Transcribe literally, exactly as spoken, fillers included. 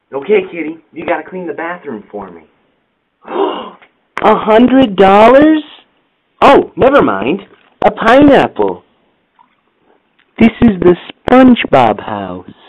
Okay, kitty, you gotta clean the bathroom for me. A hundred dollars? Oh, never mind. A pineapple. This is the SpongeBob house.